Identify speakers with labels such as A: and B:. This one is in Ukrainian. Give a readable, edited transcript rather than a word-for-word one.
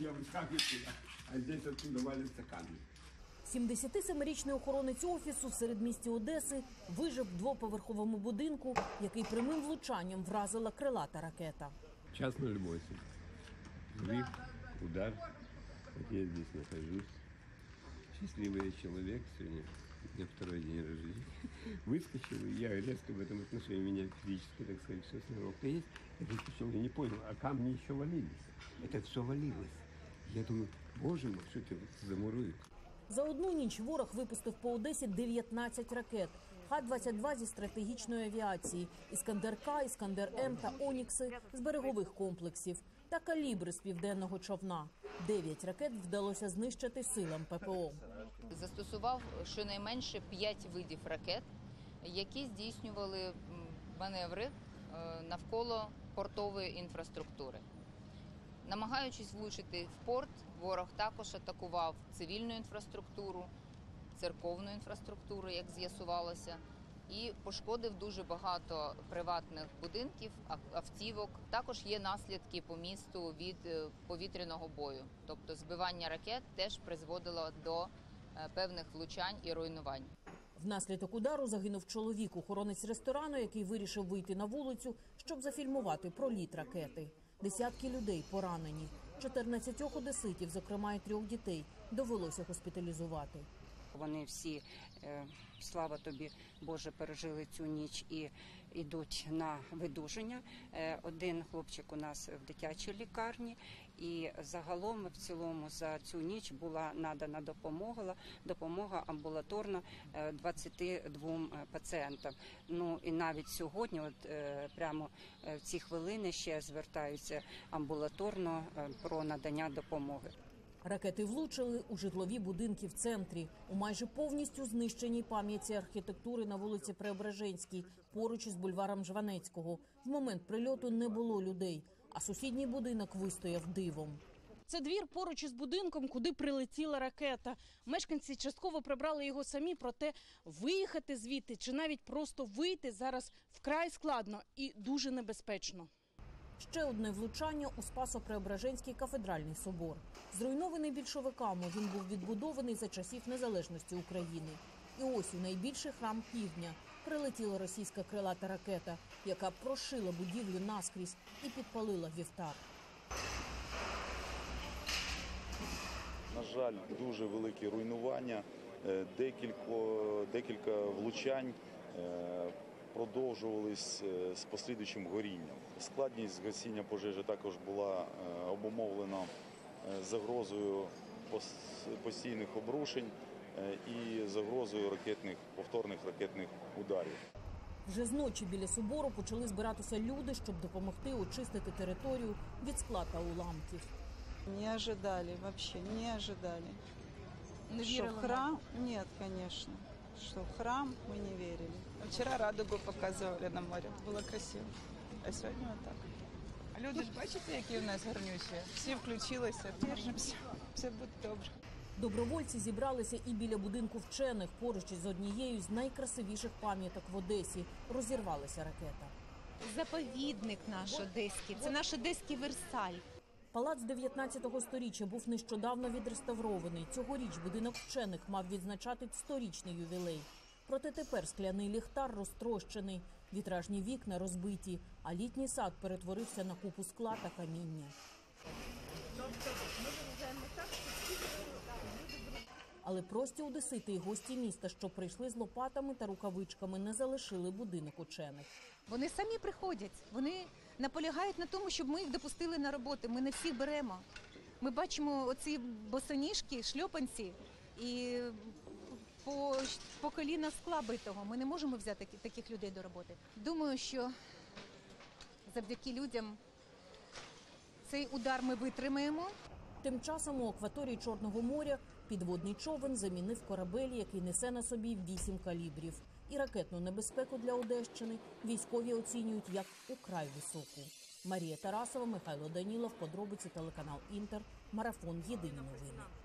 A: я выскакиваю туда, а здесь оттуда валятся камни.
B: 77-річний охоронець офісу в середмісті Одеси вижив в двоповерховому будинку, який прямим влучанням вразила крилата ракета.
A: Час 08. Взрыв, удар. Вот я здесь нахожусь. Счастливый человек сегодня. У меня второй день рождения. Выскочил, и я резко в этом отношении, меня физически, так сказать, все сноровка есть. Я выскочил, я не понял, а камни еще валились. Это все валилось. Я думаю, боже мой, что это замурует.
B: За одну ніч ворог випустив по Одесі 19 ракет. Х-22 зі стратегічної авіації, Іскандер-К, Іскандер-М та Онікси з берегових комплексів та калібри з південного човна. 9 ракет вдалося знищити силам ППО.
C: Застосував щонайменше 5 видів ракет, які здійснювали маневри навколо портової інфраструктури. Намагаючись влучити в порт, ворог також атакував цивільну інфраструктуру, церковну інфраструктуру, як з'ясувалося, і пошкодив дуже багато приватних будинків, автівок. Також є наслідки по місту від повітряного бою. Тобто збивання ракет теж призводило до певних влучань і руйнувань.
B: Внаслідок удару загинув чоловік, охоронець ресторану, який вирішив вийти на вулицю, щоб зафільмувати проліт ракети. Десятки людей поранені. 14 одеситів, зокрема і 3 дітей, довелося госпіталізувати.
D: Вони всі, слава тобі, Боже, пережили цю ніч і йдуть на видуження. Один хлопчик у нас в дитячій лікарні, і загалом, в цілому, за цю ніч була надана допомога амбулаторна 22 пацієнтам. Ну і навіть сьогодні, прямо в ці хвилини, ще звертаються амбулаторно про надання допомоги.
B: Ракети влучили у житлові будинки в центрі, у майже повністю знищеній пам'ятці архітектури на вулиці Преображенській, поруч із бульваром Жванецького. В момент прильоту не було людей, а сусідній будинок вистояв дивом.
E: Це двір поруч із будинком, куди прилетіла ракета. Мешканці частково прибрали його самі, проте виїхати звідти чи навіть просто вийти зараз вкрай складно і дуже небезпечно.
B: Ще одне влучання у Спасо-Преображенський кафедральний собор. Зруйнований більшовиками, він був відбудований за часів незалежності України. І ось у найбільший храм півдня прилетіла російська крилата ракета, яка прошила будівлю наскрізь і підпалила вівтар.
F: На жаль, дуже великі руйнування, декілька влучань продовжувались з послідуючим горінням. Складність гасіння пожежі також була обумовлена загрозою постійних обрушень і загрозою повторних ракетних ударів.
B: Вже зночі біля собору почали збиратися люди, щоб допомогти очистити територію від скла та уламків.
G: Не ожидали, вообще не ожидали.
E: Не
G: Что
E: вірили?
G: в храм? Нет, конечно. Что в храм мы не верили. Вчера радугу показывали на море. Было красиво. А сегодня вот так. Люди ж бачите, які у нас гарнючі. Всі включилися, держимося. Все буде добре.
B: Добровольці зібралися і біля будинку вчених, поруч із однією з найкрасивіших пам'яток в Одесі. Розірвалася ракета.
H: Заповідник наш одеський, це наш одеський Версаль.
B: Палац 19-го сторіччя був нещодавно відреставрований. Цьогоріч будинок вчених мав відзначати 100-річний ювілей. Проте тепер скляний ліхтар розтрощений, вітражні вікна розбиті, а літній сад перетворився на купу скла та каміння. Але прості одесити і гості міста, що прийшли з лопатами та рукавичками, не залишили будинок учених.
H: Вони самі приходять, вони наполягають на тому, щоб ми їх допустили на роботу. Ми не всіх беремо. Ми бачимо оці босоніжки, шльопанці і по коліна скла битого. Ми не можемо взяти таких людей до роботи. Думаю, що завдяки людям цей удар ми витримаємо.
B: Тим часом у акваторії Чорного моря підводний човен замінив корабель, який несе на собі 8 калібрів. І ракетну небезпеку для Одещини військові оцінюють як украй високу. Марія Тарасова, Михайло Данілов, подробиці, телеканал Інтер, марафон «Єдині новини».